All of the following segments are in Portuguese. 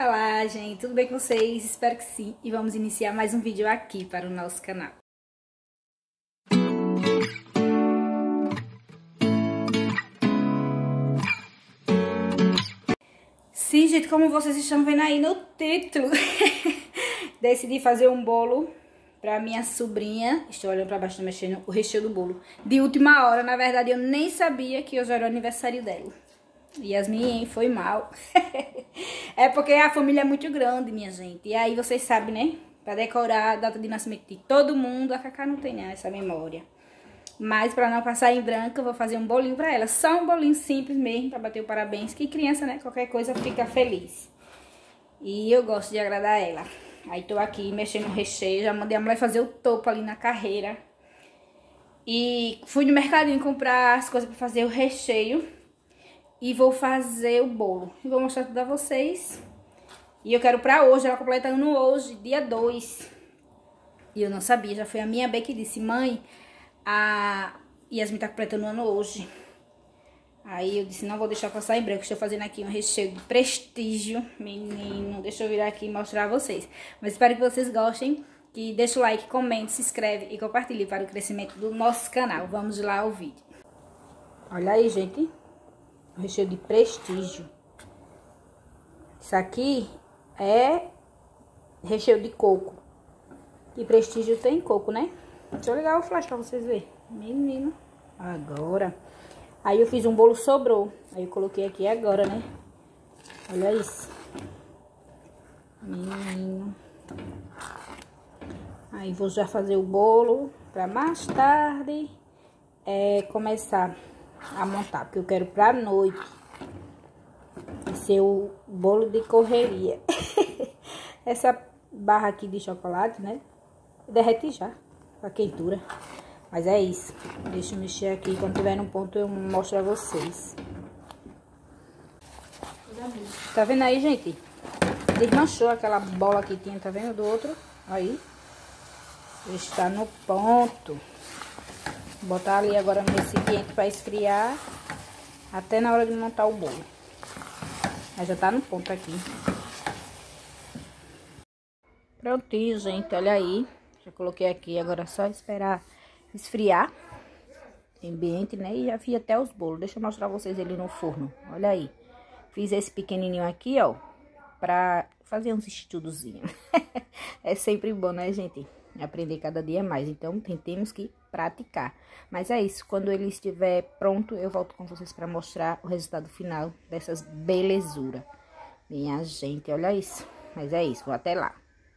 Olá, gente, tudo bem com vocês? Espero que sim. E vamos iniciar mais um vídeo aqui para o nosso canal. Sim, gente, como vocês estão vendo aí no título, decidi fazer um bolo para minha sobrinha. Estou olhando para baixo, tô mexendo o recheio do bolo. De última hora, na verdade, eu nem sabia que hoje era o aniversário dela. Yasmin, foi mal. É porque a família é muito grande, minha gente. E aí vocês sabem, né? Pra decorar a data de nascimento de todo mundo, a Cacá não tem, né, essa memória. Mas pra não passar em branco, eu vou fazer um bolinho pra ela. Só um bolinho simples mesmo, pra bater o parabéns. Que criança, né? Qualquer coisa fica feliz. E eu gosto de agradar ela. Aí tô aqui mexendo no recheio. Já mandei a mulher fazer o topo ali na carreira. E fui no mercadinho comprar as coisas pra fazer o recheio. E vou fazer o bolo. E vou mostrar tudo a vocês. E eu quero pra hoje, ela completando hoje, dia 2. E eu não sabia, já foi a minha Bê que disse: mãe, a Yasmin tá completando o ano hoje. Aí eu disse: não vou deixar passar em branco. Estou fazendo aqui um recheio de prestígio. Menino, deixa eu virar aqui e mostrar a vocês. Mas espero que vocês gostem. Que deixa o like, comente, se inscreve e compartilhe para o crescimento do nosso canal. Vamos lá ao vídeo. Olha aí, gente. Recheio de prestígio. Isso aqui é recheio de coco. E prestígio tem coco, né? Deixa eu ligar o flash pra vocês verem. Menino. Agora. Aí eu fiz um bolo, sobrou. Aí eu coloquei aqui agora, né? Olha isso. Menino. Aí vou já fazer o bolo pra mais tarde começar a montar, porque eu quero pra noite ser o bolo de correria. Essa barra aqui de chocolate, né, derrete já a quentura. Mas é isso, deixa eu mexer aqui, quando tiver no ponto eu mostro a vocês. Tá vendo aí, gente? Desmanchou aquela bola que tinha, tá vendo, do outro? Aí está no ponto. Vou botar ali agora no recipiente para esfriar até na hora de montar o bolo. Aí já tá no ponto aqui. Prontinho, gente, olha aí. Já coloquei aqui, agora é só esperar esfriar. Ambiente, né? E já fiz até os bolos. Deixa eu mostrar vocês ele no forno. Olha aí. Fiz esse pequenininho aqui, ó, pra fazer uns estudozinhos. É sempre bom, né, gente? Aprender cada dia mais, então temos que praticar. Mas é isso, quando ele estiver pronto, eu volto com vocês para mostrar o resultado final dessas belezuras. Minha gente, olha isso. Mas é isso, vou até lá.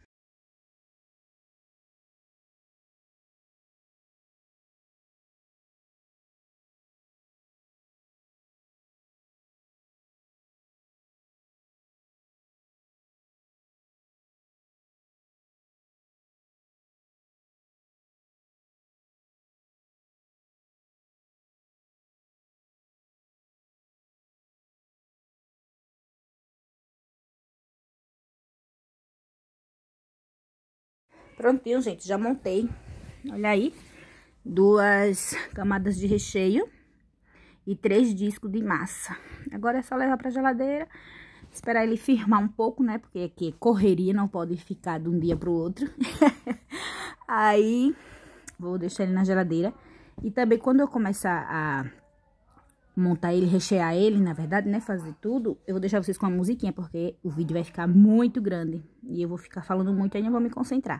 Prontinho, gente, já montei. Olha aí, 2 camadas de recheio e 3 discos de massa. Agora é só levar pra geladeira, esperar ele firmar um pouco, né? Porque aqui correria, não pode ficar de um dia pro outro. Aí, vou deixar ele na geladeira. E também quando eu começar a montar ele, rechear ele, na verdade, né, fazer tudo, eu vou deixar vocês com a musiquinha, porque o vídeo vai ficar muito grande. E eu vou ficar falando muito, aí não vou me concentrar.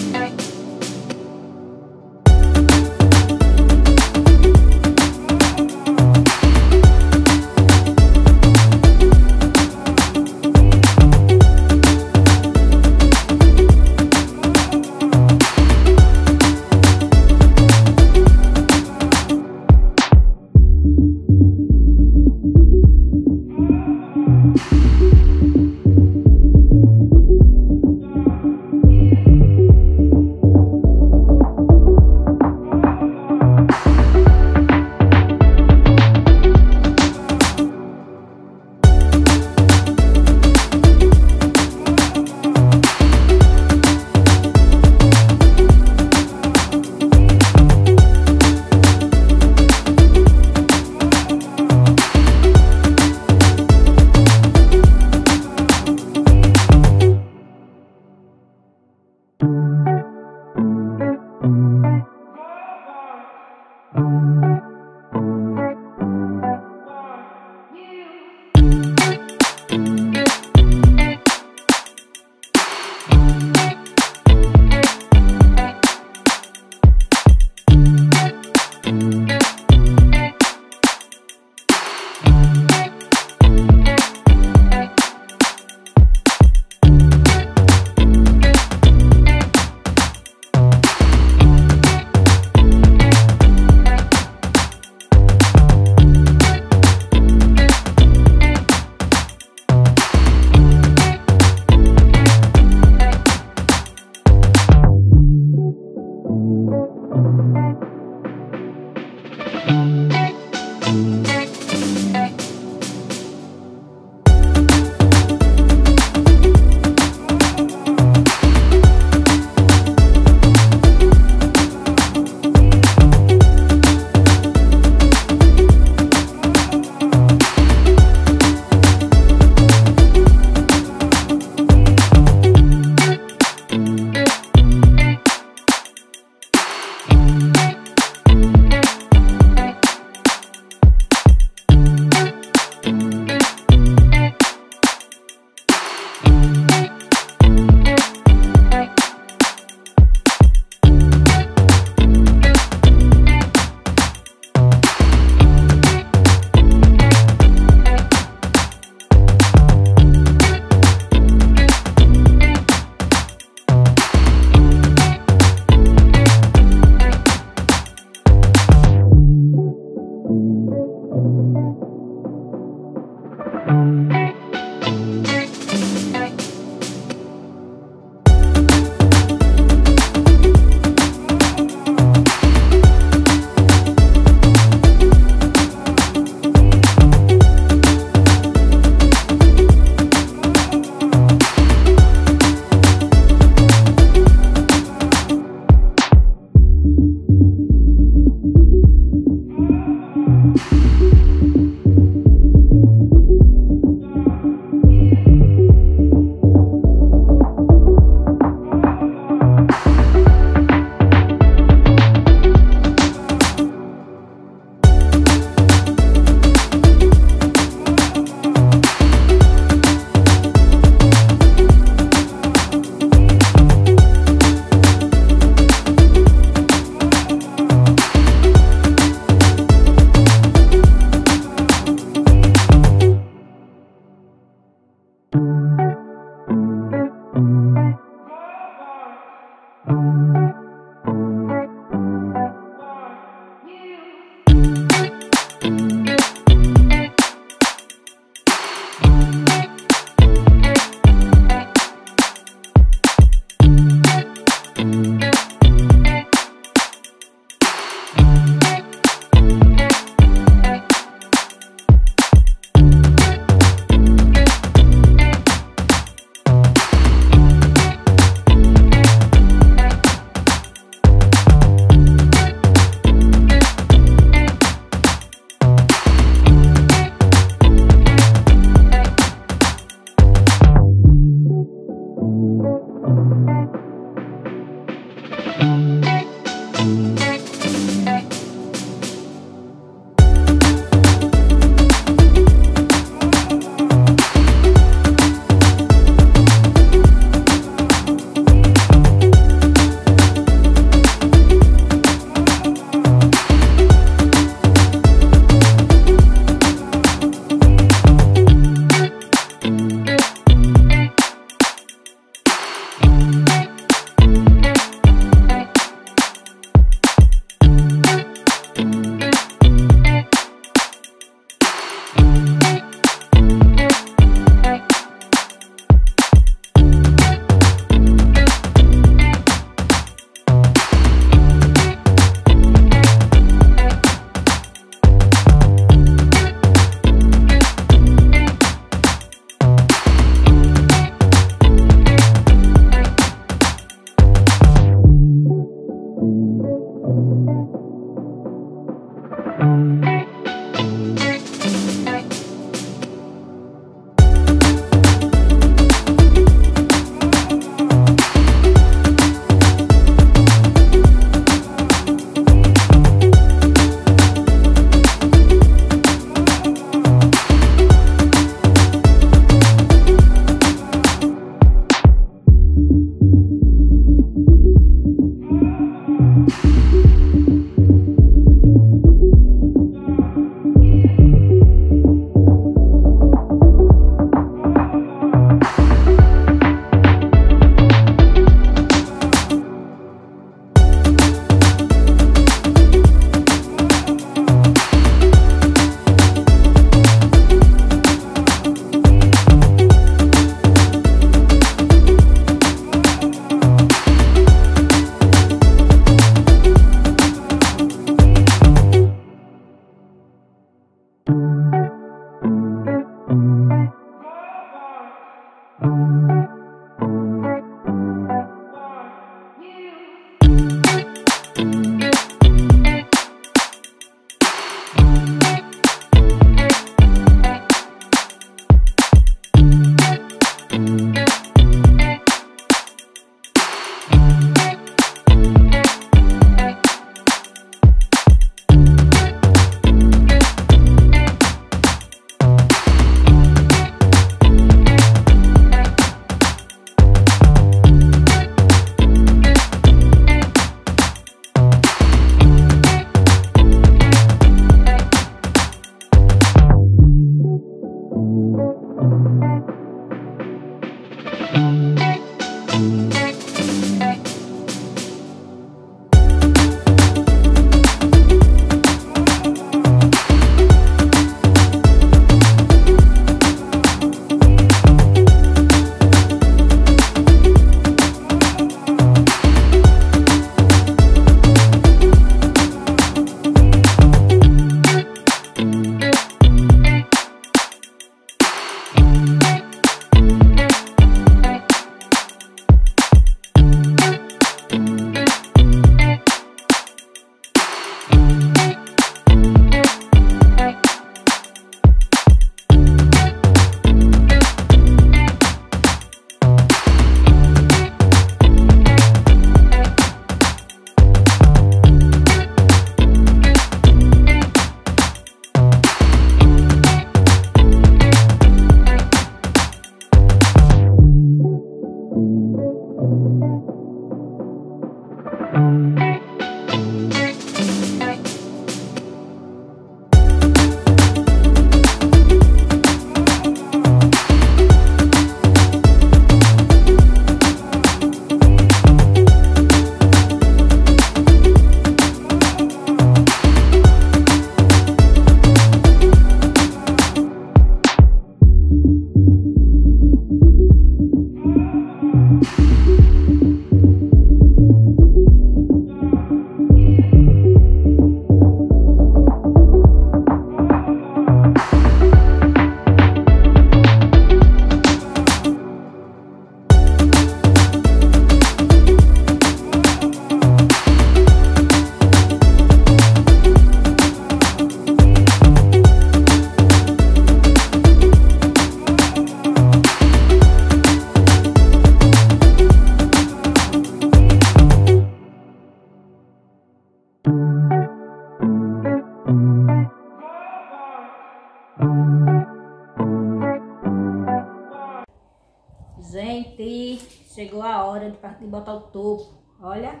Gente, chegou a hora de botar o topo. Olha,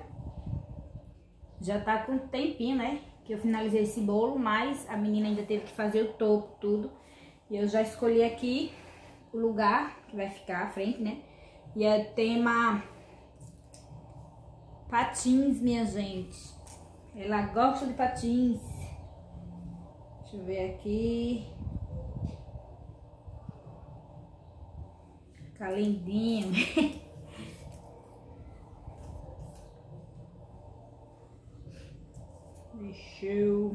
já tá com um tempinho, né, que eu finalizei esse bolo, mas a menina ainda teve que fazer o topo, tudo. E eu já escolhi aqui o lugar que vai ficar à frente, né? E é tema patins, minha gente. Ela gosta de patins. Deixa eu ver aqui. Fica lindinho. Deixa eu...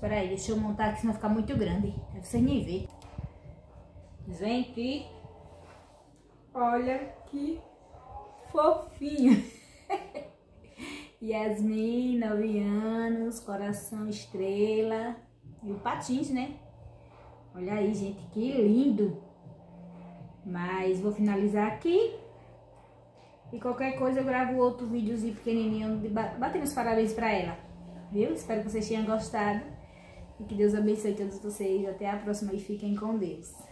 Espera aí, deixa eu montar aqui, senão ficar muito grande. Aí vocês nem vê. Gente, olha que fofinho. Yasmin, 9 anos, coração estrela. E o patins, né? Olha aí, gente, que lindo. Mas vou finalizar aqui. E qualquer coisa eu gravo outro videozinho pequenininho batendo os parabéns pra ela. Viu? Espero que vocês tenham gostado. E que Deus abençoe todos vocês. Até a próxima e fiquem com Deus.